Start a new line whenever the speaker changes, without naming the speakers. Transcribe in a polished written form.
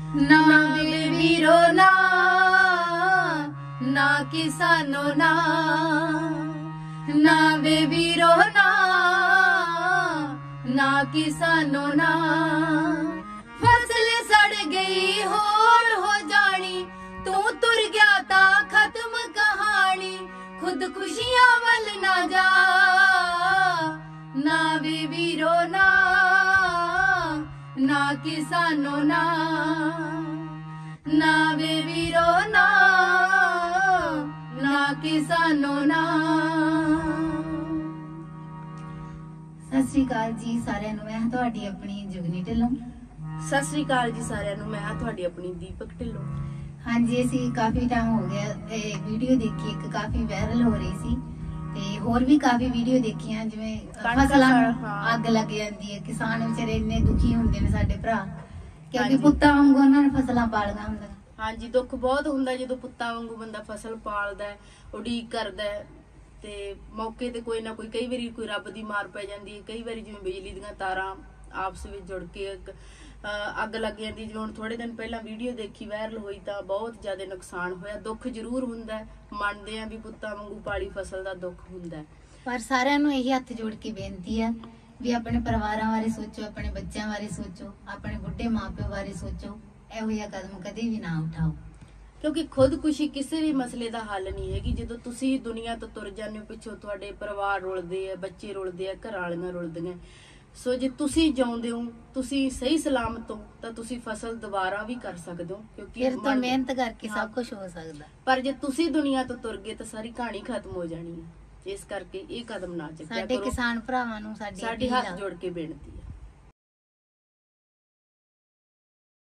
ना वे वीरो ना ना किसानो ना ना वे वीरो ना किसानो ना फसल सड़ गई होर हो जानी तू तुर गया ता खत्म कहानी खुद खुशियां वल ना जा ना वे वीरो ना किसानो ना वे वीरो ना किसानो ना। सत श्री अकाल जी सारिਆਂ ਨੂੰ मैं ਤੁਹਾਡੀ ਆਪਣੀ ਜੁਗਨੀ ਢਿੱਲੋਂ।
सत श्री अकाल जी सारिਆਂ ਨੂੰ मैं ਤੁਹਾਡੀ ਆਪਣੀ ਦੀਪਕ ਢਿੱਲੋਂ।
ਹਾਂਜੀ ਅਸੀਂ ਕਾਫੀ ਟਾਈਮ ਹੋ ਗਿਆ ਵੀਡੀਓ ਦੇਖੀ ਇੱਕ ਕਾਫੀ ਵਾਇਰਲ ਹੋ ਰਹੀ ਸੀ ਤੇ ਹੋਰ ਵੀ ਕਾਫੀ ਵੀਡੀਓ ਦੇਖੀਆਂ ਜਿਵੇਂ ਫਸਲਾਂ ਅੱਗ ਲੱਗ ਜਾਂਦੀ ਹੈ ਕਿਸਾਨ ਵਿਚਾਰੇ ਇੰਨੇ ਦੁਖੀ ਹੁੰਦੇ ਨੇ ਸਾਡੇ ਭਰਾ ਕਿਉਂਕਿ ਪੁੱਤਾਂ ਵਾਂਗੂ ਉਹਨਾਂ ਨੇ ਫਸਲਾਂ ਪਾਲੀਆਂ ਹੁੰਦੀਆਂ।
ਹਾਂਜੀ ਦੁੱਖ ਬਹੁਤ ਹੁੰਦਾ ਜਦੋਂ ਪੁੱਤਾਂ ਵਾਂਗੂ ਬੰਦਾ ਫਸਲ ਪਾਲਦਾ ਉਡੀਕ ਕਰਦਾ ਤੇ ਮੌਕੇ ਤੇ ਕੋਈ ਨਾ ਕੋਈ ਕਈ ਵਾਰੀ ਕੋਈ ਰੱਬ ਦੀ ਮਾਰ ਪੈ ਜਾਂਦੀ ਹੈ ਕਈ ਵਾਰੀ ਜਿਵੇਂ ਬਿਜਲੀ ਦੀਆਂ ਤਾਰਾਂ ਆਪਸ ਵਿੱਚ ਜੁੜ ਕੇ ਅੱਗ ਲੱਗ ਜਾਂਦੀ ਜਿਵੇਂ ਹੁਣ ਥੋੜੇ ਦਿਨ ਪਹਿਲਾਂ ਵੀਡੀਓ ਦੇਖੀ ਵਾਇਰਲ ਹੋਈ ਤਾਂ ਬਹੁਤ ਜ਼ਿਆਦਾ ਨੁਕਸਾਨ ਹੋਇਆ ਦੁੱਖ ਜ਼ਰੂਰ ਹੁੰਦਾ ਮੰਨਦੇ ਆ ਵੀ ਪੁੱਤਾਂ ਵਾਂਗੂ ਪਾਲੀ ਫਸਲ ਦਾ ਦੁੱਖ ਹੁੰਦਾ
ਪਰ ਸਾਰਿਆਂ ਨੂੰ ਇਹੀ ਹੱਥ ਜੋੜ ਕੇ ਬੇਨਤੀ ਹੈ ਵੀ ਆਪਣੇ ਪਰਿਵਾਰਾਂ ਬਾਰੇ ਸੋਚੋ ਆਪਣੇ ਬੱਚਿਆਂ ਬਾਰੇ ਸੋਚੋ ਆਪਣੇ ਬੁੱਢੇ ਮਾਪਿਆਂ ਬਾਰੇ ਸੋਚੋ ਇਹੋ ਜਿਹਾ ਕਦਮ ਕਦੇ ਵੀ ਨਾ ਉਠਾਓ
ਕਿਉਂਕਿ ਖੁਦਕੁਸ਼ੀ ਕਿਸੇ ਵੀ ਮਸਲੇ ਦਾ ਹੱਲ ਨਹੀਂ ਹੈਗੀ ਜਦੋਂ ਤੁਸੀਂ ਦੁਨੀਆ ਤੋਂ ਤੁਰ ਜਾਂਦੇ ਹੋ ਪਿੱਛੋਂ ਤੁਹਾਡੇ ਪਰਿਵਾਰ ਰੁਲਦੇ ਆ ਬੱਚੇ ਰੁਲਦੇ ਆ ਘਰ ਵਾਲੀਆਂ ਰੁਲਦੀਆਂ ਸੋ ਜੇ ਤੁਸੀਂ ਜਿਉਂਦੇ ਹੋ ਤੁਸੀਂ ਸਹੀ ਸਲਾਮਤ ਹੋ ਤਾਂ ਤੁਸੀਂ ਫਸਲ ਦੁਬਾਰਾ ਵੀ ਕਰ ਸਕਦੇ ਹੋ ਕਿਉਂਕਿ
ਫਿਰ ਤਾਂ ਮਿਹਨਤ ਕਰਕੇ ਸਭ ਕੁਝ ਹੋ ਸਕਦਾ ਪਰ
ਜੇ ਤੁਸੀਂ ਦੁਨੀਆ ਤੋਂ ਤੁਰ ਗਏ ਤਾਂ ਸਾਰੀ ਕਹਾਣੀ ਖਤਮ ਹੋ ਜਾਣੀ ਹੈ ਇਸ ਕਰਕੇ ਇਹ ਕਦਮ ਨਾ ਚੱਕਿਆ ਕਰੋ।
ਸਾਡੇ ਕਿਸਾਨ ਭਰਾਵਾਂ ਨੂੰ ਸਾਡੀ
ਹੱਥ ਜੋੜ ਕੇ ਬੇਨਤੀ